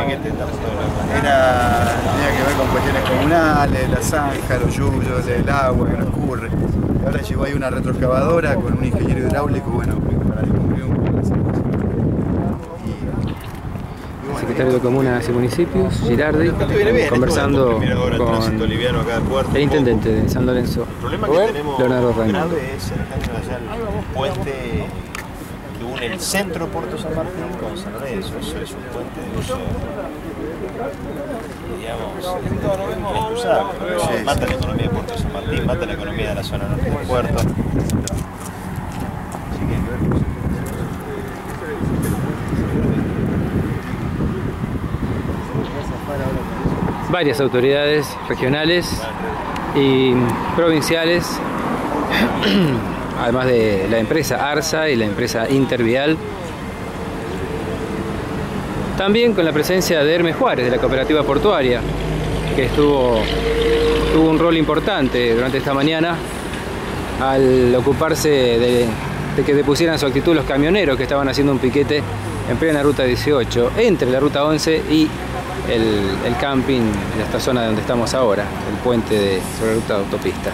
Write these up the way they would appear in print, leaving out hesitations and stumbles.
paquete estamos todos locos. Tenía que ver con cuestiones comunales, la zanja, los yuyos, el agua que no escurre. Y ahora llegó ahí una retroexcavadora con un ingeniero hidráulico, bueno, para descubrir un poco la situación. Secretario de Comunas y Municipios, Girardi, conversando con el intendente de San Lorenzo, El problema que tenemos Leonardo Raimundo. grave es cercano allá el puente que une el centro de Puerto San Martín con San Lorenzo. Eso es un puente de uso, digamos, inexcusable. Sí, Mata la economía de Puerto San Martín, mata la economía de la zona norte del puerto. Varias autoridades regionales y provinciales, además de la empresa ARSA y la empresa Intervial. También con la presencia de Hermes Juárez, de la cooperativa portuaria, que tuvo un rol importante durante esta mañana al ocuparse de que depusieran su actitud los camioneros que estaban haciendo un piquete en plena ruta 18, entre la ruta 11 y el camping de esta zona donde estamos ahora, el puente sobre la ruta de autopista.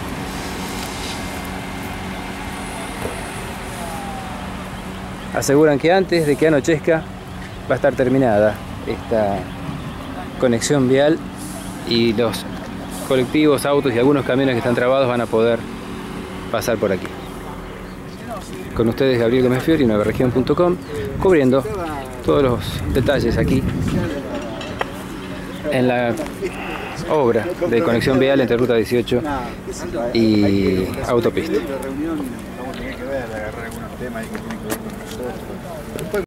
Aseguran que antes de que anochezca va a estar terminada esta conexión vial y los colectivos, autos y algunos camiones que están trabados van a poder pasar por aquí. Con ustedes Gabriel Gómez Fiori, nuevaregion.com, cubriendo todos los detalles aquí en la obra de conexión vial entre ruta 18 y autopista.